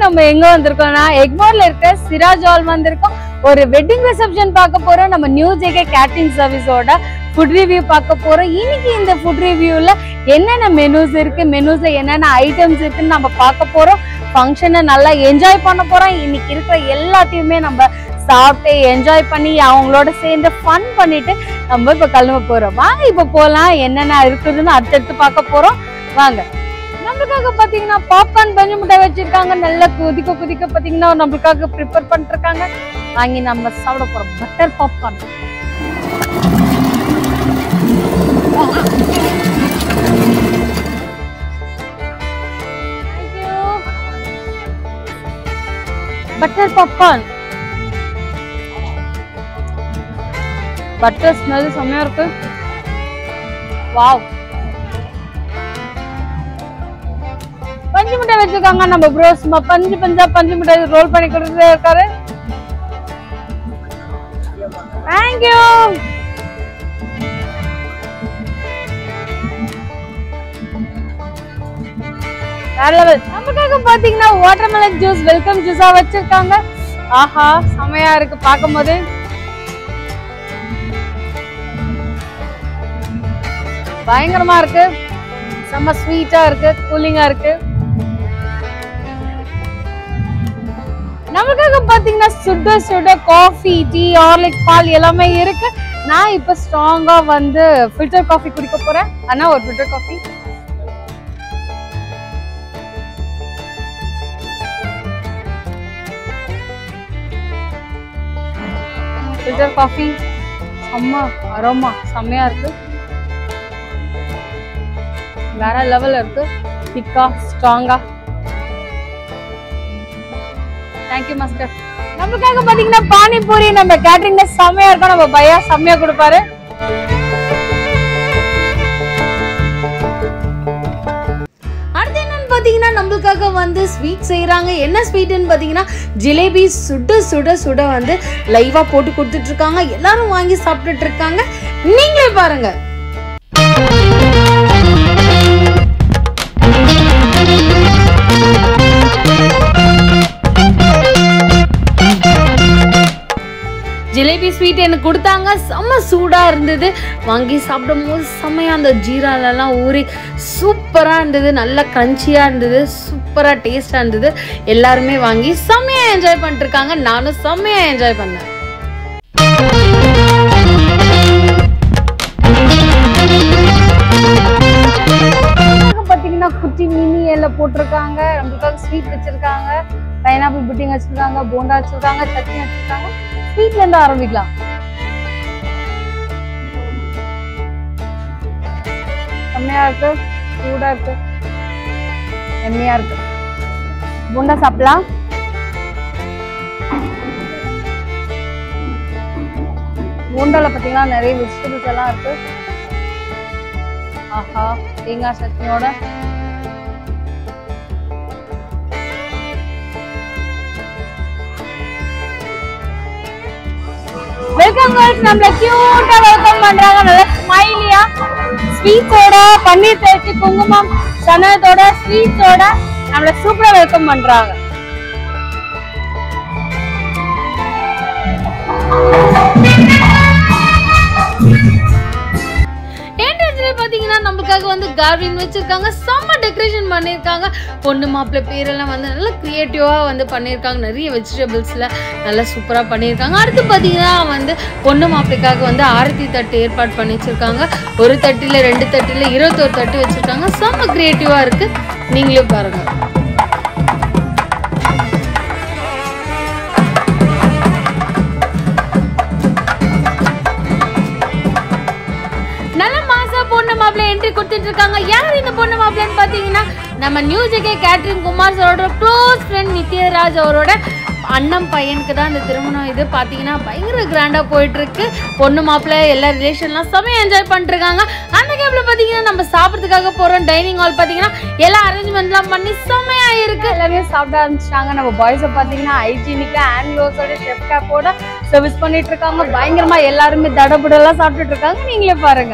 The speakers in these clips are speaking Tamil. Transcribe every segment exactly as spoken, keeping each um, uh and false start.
நம்ம எங்க வந்திருக்கோம்னா எக்மோர்ல இருக்க சிராஜ் ஹால் வந்திருக்கோம். ஒரு வெட்டிங் ரிசப்ஷன் பார்க்க போறோம். நம்ம நியூ ஜே கே கேட்டரிங் சர்வீஸோட ஃபுட் ரிவ்யூ பார்க்க போறோம். இன்னைக்கு இந்த ஃபுட் ரிவ்யூல என்னென்ன மெனூஸ் இருக்கு, மெனூஸ்ல என்னென்ன ஐட்டம்ஸ் இருக்குன்னு நம்ம பார்க்க போறோம். ஃபங்க்ஷனை நல்லா என்ஜாய் பண்ண போறோம். இன்னைக்கு இருக்கிற எல்லாத்தையுமே நம்ம சாப்பிட்டு என்ஜாய் பண்ணி அவங்களோட சேர்ந்து ஃபன் பண்ணிட்டு நம்ம இப்ப கிளம்ப போறோம். வாங்க இப்ப போலாம். என்னென்ன இருக்குதுன்னு அடுத்தடுத்து பார்க்க போறோம். வாங்க. நம்மளுக்காக பாத்தீங்கன்னா பாப்கார்ன் பஞ்சு மிட்டாய் வச்சிருக்காங்க. நல்லா குதிக்க குதிக்க பாத்தீங்கன்னா நம்மளுக்காக ப்ரிப்பேர் பண்ணிட்டு இருக்காங்க. வாங்கி நம்ம சாப்பிட போறோம் butter popcorn. Butter popcorn butter smell செம்மையா இருக்கு. வாவ். பஞ்சு மிட்டாய் வச்சிருக்காங்க. நம்ம ப்ரோ சும்மா பஞ்சு பஞ்சா பஞ்சு மிட்டாய் ரோல் பண்ணி கொடுத்துட்டே இருக்காரு. தேங்க்யூ. நமக்காக பாத்தீங்கன்னா வாட்டர்மெலன் ஜூஸ் வெல்கம் ஜூஸா வச்சிருக்காங்க. ஆஹா செமையா இருக்கு பார்க்கும் போது. பயங்கரமா இருக்கு. செம்ம ஸ்வீட்டா இருக்கு, கூலிங்கா இருக்கு. நமக்காக பாத்தீங்கன்னா சுட சுட காஃபி, டீ, ஹார்லிக்ஸ், பால் எல்லாமே இருக்கு. நான் இப்ப ஸ்ட்ராங்கா வந்து ஃபில்டர் காஃபி குடிக்க போறேன். ஆனா ஒரு ஃபில்டர் காஃபி. ஃபில்டர் காஃபி செம்ம அரோமா செம்மையா இருக்கு. வேற லெவல்ல இருக்கு. திக்கா ஸ்ட்ராங்கா. Thank you master. நமக்காக பாத்தீங்கன்னா பானிபூரி நம்ம கேட்டரிங்ல செம்மையா இருக்கும். நம்ம பையா செம்மையா கொடுப்பாரு. அடுத்து என்னன்னு பாத்தீங்கன்னா நம்மளுக்காக வந்து ஸ்வீட் செய்யறாங்க. என்ன ஸ்வீட்னு பாத்தீங்கன்னா ஜிலேபி சுட சுட சுட வந்து லைவா போட்டு கொடுத்துட்டு இருக்காங்க. எல்லாரும் வாங்கி சாப்பிட்டுட்டு இருக்காங்க. நீங்களே பாருங்க. ஜிலேபி ஸ்வீட் எனக்கு கொடுத்தாங்க. செம்ம சூடா இருந்தது. வாங்கி சாப்பிடும் போது செம்மையா அந்த ஜீராலெல்லாம் ஊறி சூப்பரா இருந்தது. நல்லா கிரன்ச்சியா இருந்தது. சூப்பரா டேஸ்டா இருந்தது. எல்லாருமே வாங்கி செம்மையா என்ஜாய் பண்ணிட்டு இருக்காங்க. நானும் செம்மையா என்ஜாய் பண்ணேன். பாத்தீங்கன்னா குட்டி மினி எல்லாம் போட்டிருக்காங்க. நம்மளுக்காக ஸ்வீட் வச்சிருக்காங்க. பைனாப்பிள் புட்டிங் வச்சிருக்காங்க. போண்டா வச்சிருக்காங்க. சட்னி வச்சிருக்காங்க. ஸ்வீட்ல இருந்து ஆரம்பிக்கலாம். செம்மையா இருக்கு. சூடா இருக்கு. எம்மையா இருக்கு. போண்டா சாப்பிடலாம். போண்டால பாத்தீங்கன்னா நிறைய வெஜிடபிள்ஸ் எல்லாம் இருக்கு. ஆஹா தேங்காய் சட்னியோட வெல்கம் கேர்ள்ஸ். நம்மள கியூட்டா வெல்கம் பண்றாங்க. நல்ல ஸ்மைலியா ஸ்வீட்ஸோட பன்னீர் தேய்ச்சி குங்குமம் சனத்தோட ஸ்வீட்ஸோட நம்மள சூப்பரா வெல்கம் பண்றாங்க. பாத்தீங்கன்னா நம்மளுக்காக வந்து கார்விங் வச்சிருக்காங்க. செம்ம டெக்கரேஷன் பண்ணிருக்காங்க. பொண்ணு மாப்பிள்ளை பேரெல்லாம் வந்து நல்லா கிரியேட்டிவா வந்து பண்ணிருக்காங்க. நிறைய வெஜிடபிள்ஸ்ல நல்லா சூப்பரா பண்ணிருக்காங்க. அடுத்து பாத்தீங்கன்னா வந்து பொண்ணு மாப்பிள்ளைக்காக வந்து ஆரத்தி தட்டு ஏற்பாடு பண்ணி வச்சிருக்காங்க. ஒரு தட்டுல ரெண்டு தட்டுல இருபத்தோரு தட்டு வச்சிருக்காங்க. செம்ம கிரியேட்டிவா இருக்கு. நீங்களும் பாருங்க. பொண்ணு மாப்பிள்ளை என்ட்ரி கொடுத்துட்டு இருக்காங்க. யார் இந்த பொண்ணு மாப்பிள்ளைன்னு பாத்தீங்கன்னா நம்ம New J K catering Kumar சாரோட க்ளோஸ் ஃப்ரெண்ட் நித்யராஜ் அவரோட அண்ணன் பையனுக்கு தான் இந்த திருமணம். இது பாத்தீங்கன்னா பயங்கர கிராண்டா போயிட்டு இருக்கு. பொண்ணு மாப்பிள்ளை எல்லா ரிலேஷன்லாம் செமையா என்ஜாய் பண்ணிட்டு இருக்காங்க. அந்த கேப்ல பாத்தீங்கன்னா நம்ம சாப்பிட்றதுக்காக போறோம். டைனிங் ஹால் பாத்தீங்கன்னா எல்லா அரேஞ்ச்மெண்ட்லாம் பண்ணி செமையா இருக்கு. எல்லாமே சாப்பிட ஆரம்பிச்சிட்டாங்க. நம்ம பாய்ஸை பாத்தீங்கன்னா ஹைஜீனிக்கா ஹேண்ட் க்ளோஸோட ஷெஃப் கேப்போட சர்வீஸ் பண்ணிட்டு இருக்காங்க. பயங்கரமா எல்லாருமே தடபுடெல்லாம் சாப்பிட்டுட்டு இருக்காங்க. நீங்களே பாருங்க.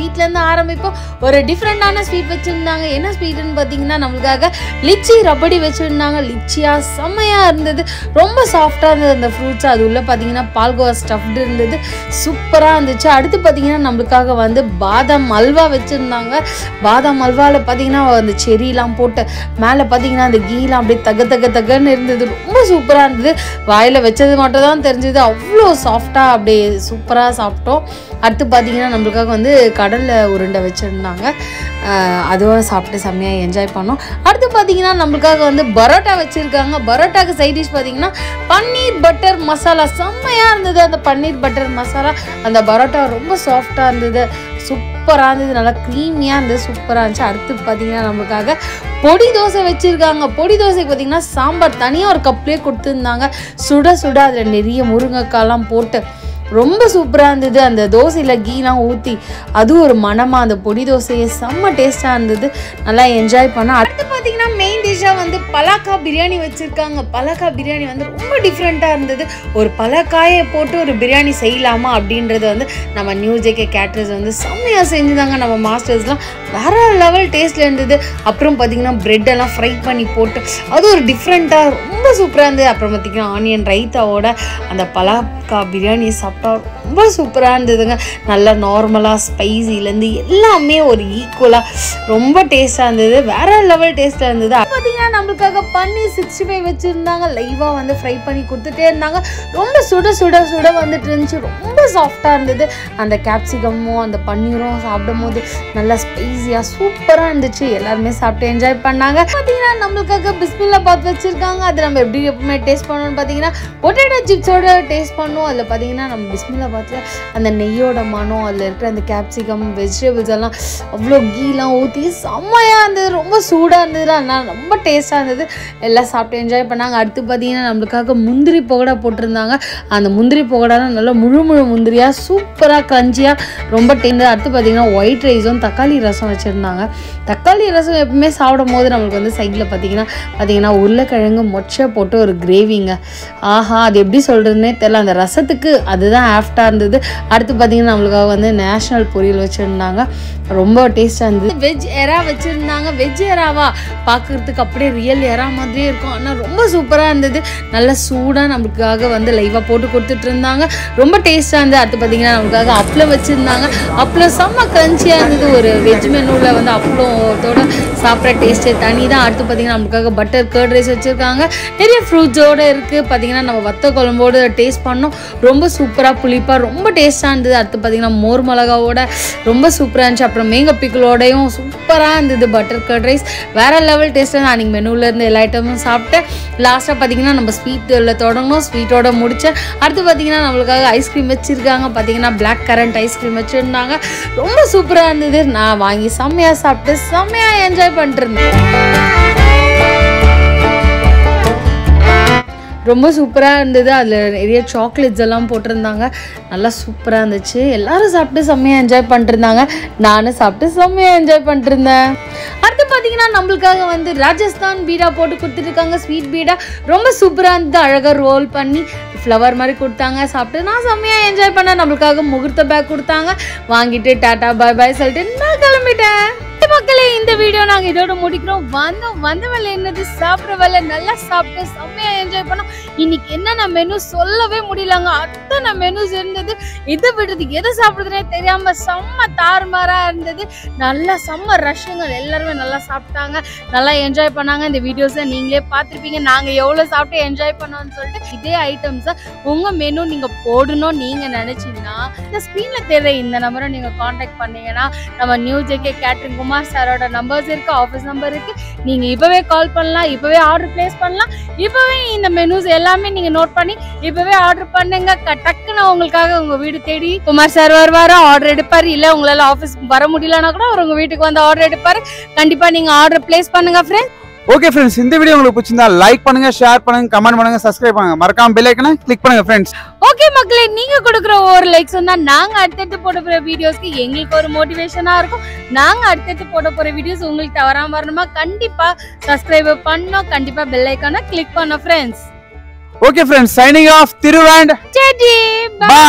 ஸ்வீட்ல இருந்து ஆரம்பிப்போம். ஒரு டிஃப்ரெண்டான ஸ்வீட் வச்சிருந்தாங்க. என்ன ஸ்வீட்னு பார்த்தீங்கன்னா நம்மளுக்காக லிச்சி ரபடி வச்சிருந்தாங்க. லிச்சியா செம்மையா இருந்தது, ரொம்ப சாஃப்டா இருந்தது அந்த ஃப்ரூட்ஸ். அது உள்ள பார்த்தீங்கன்னா பால்கோவா ஸ்டஃப்டு இருந்தது, சூப்பராக இருந்துச்சு. அடுத்து பார்த்தீங்கன்னா நம்மளுக்காக வந்து பாதாம் அல்வா வச்சுருந்தாங்க. பாதாம் அல்வாவில் பார்த்தீங்கன்னா அந்த செரிலாம் போட்டு மேலே பார்த்தீங்கன்னா அந்த கீலாம் அப்படியே தக தக தகன்னு இருந்தது, ரொம்ப சூப்பராக இருந்தது. வாயில் வச்சது மட்டும் தான் தெரிஞ்சது, அவ்வளோ சாஃப்டாக அப்படியே சூப்பராக சாப்பிட்டோம். அடுத்து பார்த்தீங்கன்னா நம்மளுக்காக வந்து கடலை உருண்டை வச்சுருந்தாங்க, அதுவும் சாப்பிட்டு செம்மையாக என்ஜாய் பண்ணோம். அடுத்து பார்த்தீங்கன்னா நம்மளுக்காக வந்து பரோட்டா வச்சுருக்காங்க. பரோட்டாக்கு சைட் டிஷ் பார்த்தீங்கன்னா பன்னீர் பட்டர் மசாலா செம்மையாக இருந்தது. அந்த பன்னீர் பட்டர் மசாலா அந்த பரோட்டா ரொம்ப சாஃப்டாக இருந்தது, சூப்பராக இருந்தது, நல்லா க்ரீமியாக இருந்தது, சூப்பராக இருந்துச்சு. அடுத்து பார்த்தீங்கன்னா நம்மளுக்காக பொடி தோசை வச்சுருக்காங்க. பொடி தோசைக்கு பார்த்தீங்கன்னா சாம்பார் தனியாக ஒரு கப்லேயே கொடுத்துருந்தாங்க, சுட சுட அதில் நிறைய முருங்கைக்காய்லாம் போட்டு ரொம்ப சூப்பராக இருந்தது. அந்த தோசையில் கீலாம் ஊற்றி அது ஒரு மனமாக அந்த பொடி தோசையை செம்ம டேஸ்ட்டாக இருந்தது, நல்லா என்ஜாய் பண்ணோம். அடுத்து பார்த்தீங்கன்னா மெயின் டிஷ்ஷாக வந்து பலாக்கா பிரியாணி வச்சுருக்காங்க. பலாக்கா பிரியாணி வந்து ரொம்ப டிஃப்ரெண்ட்டாக இருந்தது. ஒரு பலாக்காயை போட்டு ஒரு பிரியாணி செய்யலாமா அப்படின்றது வந்து நம்ம நியூ ஜே.கே கேட்டரர்ஸ் வந்து செம்மையாக செஞ்சுதாங்க. நம்ம மாஸ்டர்ஸ்லாம் வேற லெவல் டேஸ்ட்டில் இருந்தது. அப்புறம் பார்த்தீங்கன்னா ப்ரெட்டெல்லாம் ஃப்ரை பண்ணி போட்டு அது ஒரு டிஃப்ரெண்ட்டாக ரொம்ப சூப்பராக இருந்தது. அப்புறம் பார்த்தீங்கன்னா ஆனியன் ரைத்தாவோட அந்த பலாக்கா பிரியாணி சாப்பிட்டா ரொம்ப சூப்பராக இருந்ததுங்க. நல்லா நார்மலாக ஸ்பைசிலேருந்து எல்லாமே ஒரு ஈக்குவலாக ரொம்ப டேஸ்ட்டாக இருந்தது, வேற லெவல் டேஸ்ட்டாக இருந்தது. பார்த்தீங்கன்னா நம்மளுக்காக பன்னீர் சிக்ஸ்டி ஃபைவ் வச்சுருந்தாங்க. லைவாக வந்து ஃப்ரை பண்ணி கொடுத்துட்டே இருந்தாங்க, ரொம்ப சுட சுட சுட வந்துட்டு இருந்துச்சு, ரொம்ப சாஃப்டாக இருந்தது. அந்த கேப்சிகமும் அந்த பன்னீரும் சாப்பிடும் போது நல்லா ஸ்பைஸியாக சூப்பராக இருந்துச்சு. எல்லாருமே சாப்பிட்டு என்ஜாய் பண்ணாங்க. பார்த்தீங்கன்னா நம்மளுக்காக பிஸ்மில்லா பாத் வச்சுருக்காங்க. அது நம்ம எப்படி எப்பவுமே டேஸ்ட் பண்ணணும்னு பார்த்தீங்கன்னா பொட்டேட்டோ சிப்ஸோட டேஸ்ட் பண்ணுவோம். அதில் பார்த்தீங்கன்னா நம்ம பிஸ்மில்லா பாத்தில் அந்த நெய்யோட மனம், அதில் இருக்கிற அந்த கேப்சிகம் வெஜிடபிள்ஸ் எல்லாம் அவ்வளோ கீலாம் ஊற்றி செம்மையாக இருந்தது, ரொம்ப சூடாக இருந்தது, அதனால் ரொம்ப டேஸ்ட்டாக இருந்தது. எல்லாம் சாப்பிட்டு என்ஜாய் பண்ணாங்க. அடுத்து பார்த்தீங்கன்னா நம்மளுக்காக முந்திரி பகோடா போட்டிருந்தாங்க. அந்த முந்திரி பகோடாலாம் நல்லா முழு முழு முந்திரியாக சூப்பராக க்ரன்ச்சியாக ரொம்ப டேஸ்ட். அடுத்து பார்த்தீங்கன்னா ஒயிட் ரைஸும் தக்காளி ரசம் வச்சுருந்தாங்க. தக்காளி ரசம் எப்பவுமே சாப்பிடும் போது நம்மளுக்கு வந்து சைடில் பார்த்தீங்கன்னா பார்த்தீங்கன்னா உருளைக்கிழங்கு மொச்சை போட்டு ஒரு கிரேவிங்க, ஆஹா அது எப்படி சொல்கிறதுனே தெரியல, அந்த ரசத்துக்கு அதுதான் ஆஃப்டாக இருந்தது. அடுத்து பார்த்தீங்கன்னா நம்மளுக்காக வந்து நேஷ்னல் பொரியல் வச்சுருந்தாங்க, ரொம்ப டேஸ்ட்டாக இருந்தது. வெஜ் எறா வச்சுருந்தாங்க. வெஜ் எறாவா பார்க்குறதுக்கு அப்படியே ரியல் எறா மாதிரியே இருக்கும், ஆனால் ரொம்ப சூப்பராக இருந்தது. நல்லா சூடாக நம்மளுக்காக வந்து லைவாக போட்டு கொடுத்துட்டு இருந்தாங்க, ரொம்ப டேஸ்ட்டாக இருந்தது. அடுத்து பார்த்தீங்கன்னா நம்மளுக்காக அப்பளம் வச்சுருந்தாங்க. அப்பளம் செம்ம க்ரன்ச்சியாக இருந்தது. ஒரு வெஜ் மெனுவில் வந்து அப்பளத்தோட சாப்பிட்ற டேஸ்ட்டே தனி தான். அடுத்து பார்த்தீங்கன்னா நம்மளுக்காக பட்டர் கர்ட் ரைஸ் வச்சுருக்காங்க, நிறைய ஃப்ரூட்ஸோடு இருக்குது. பார்த்தீங்கன்னா நம்ம வத்த குழம்போடு டேஸ்ட் பண்ணோம், ரொம்ப சூப்பராக புளிப்பாக ரொம்ப டேஸ்ட்டாக இருந்தது. அடுத்து பார்த்தீங்கன்னா மோர் மிளகாவோட ரொம்ப சூப்பராக இருந்துச்சு. அப்புறம் மேங்க பிக்கலோடையும் சூப்பராக இருந்தது பட்டர் கர்ட் ரைஸ், வேற லெவல் டேஸ்ட்டாக தான். அன்றைக்கி மெனுவிலேருந்து எல்லா ஐட்டமும் சாப்பிட்டேன். லாஸ்ட்டாக பார்த்தீங்கன்னா நம்ம ஸ்வீட்டில் தொடங்கணும், ஸ்வீட்டோட முடித்தேன். அடுத்து பார்த்தீங்கன்னா நம்மளுக்காக ஐஸ்கிரீம் வச்சுருக்காங்க. பார்த்தீங்கன்னா பிளாக் கரண்ட் ஐஸ்கிரீம் வச்சுருந்தாங்க, ரொம்ப சூப்பராக இருந்தது. நான் வாங்கி செம்மையாக சாப்பிட்டு செம்மையாக என்ஜாய் பண்ணிட்டு இருந்தேன். ரொம்ப சூப்பராக இருந்தது. அதில் நிறைய சாக்லேட்ஸ் எல்லாம் போட்டிருந்தாங்க, நல்லா சூப்பராக இருந்துச்சு. எல்லோரும் சாப்பிட்டு செம்மையாக என்ஜாய் பண்ணிட்டுருந்தாங்க, நானும் சாப்பிட்டு செம்மையாக என்ஜாய் பண்ணிட்டுருந்தேன். அடுத்து பார்த்தீங்கன்னா நம்மளுக்காக வந்து ராஜஸ்தான் பீடா போட்டு கொடுத்துருக்காங்க, ஸ்வீட் பீடா ரொம்ப சூப்பராக இருந்தது. அழகாக ரோல் பண்ணி ஃப்ளவர் மாதிரி கொடுத்தாங்க, சாப்பிட்டு நான் செம்மையாக என்ஜாய் பண்ணேன். நம்மளுக்காக முகூர்த்த பேக் கொடுத்தாங்க, வாங்கிட்டு டாட்டா பாய் பாய் சொல்லிட்டு நான் கிளம்பிட்டேன். மக்களே இந்த வீடியோ நாங்கள் இதோட முடிக்கிறோம். வந்தோம் வந்த வேலை என்னது சாப்பிட்ற வேலை, நல்லா சாப்பிட்டு செம்மையா என்ஜாய் பண்ணோம். இன்னைக்கு என்னென்ன மெனு சொல்லவே முடியலங்க, அத்தனை மெனுஸ் இருந்தது. இதை விடுறது எதை சாப்பிடுறதுனே தெரியாம செம்ம தாறுமாறா இருந்தது. நல்லா செம்ம ரஷ்ஷுங்க, எல்லாருமே நல்லா சாப்பிட்டாங்க, நல்லா என்ஜாய் பண்ணாங்க. இந்த வீடியோஸை நீங்களே பார்த்துருப்பீங்க நாங்கள் எவ்வளோ சாப்பிட்டு என்ஜாய் பண்ணோம்னு சொல்லிட்டு. இதே ஐட்டம்ஸை உங்கள் மெனு நீங்கள் போடணும் நீங்கள் நினச்சிங்கன்னா இந்த ஸ்க்ரீனில் தெரியற இந்த நம்பரை நீங்கள் காண்டாக்ட் பண்ணீங்கன்னா நம்ம நியூ ஜே.கே கேட்டரிங் குமார் சாரோட நம்பர்ஸ் இருக்கு, ஆஃபீஸ் நம்பர் இருக்கு, நீங்க இப்பவே கால் பண்ணலாம், இப்பவே ஆர்டர் பிளேஸ் பண்ணலாம். இப்பவே இந்த மெனுஸ் எல்லாமே நீங்க நோட் பண்ணி இப்பவே ஆர்டர் பண்ணுங்க. டக்குன்னு உங்களுக்காக உங்க வீடு தேடி குமார் சார் வருவாரு, ஆர்டர் எடுப்பாரு. இல்ல உங்களால ஆஃபீஸ் வர முடியலன்னா கூட அவர் உங்க வீட்டுக்கு வந்து ஆர்டர் எடுப்பாரு. கண்டிப்பா நீங்க ஆர்டர் பிளேஸ் பண்ணுங்க ஃப்ரெண்ட்ஸ். ஓகே ஃப்ரெண்ட்ஸ், இந்த வீடியோ உங்களுக்கு பிடிச்சிருந்தா லைக் பண்ணுங்க, ஷேர் பண்ணுங்க, கமெண்ட் பண்ணுங்க, சப்ஸ்கிரைப் பண்ணுங்க, மறக்காம பெல் ஐகானை கிளிக் பண்ணுங்க ஃப்ரெண்ட்ஸ். ஓகே மக்களே, நீங்க கொடுக்குற ஒரு லைக்ஸ் வந்தா நாங்க அடுத்தடுத்து போட போற வீடியோஸ்க்கு எங்களுக்கு ஒரு மோட்டிவேஷனா இருக்கும். நாங்க அடுத்தடுத்து போட போற வீடியோஸ் உங்களுக்கு தவறாம வரணுமா கண்டிப்பா சப்ஸ்கிரைப் பண்ணணும், கண்டிப்பா பெல் ஐகானை கிளிக் பண்ணணும் friends. Okay friends, signing off திருவாண்ட். பை.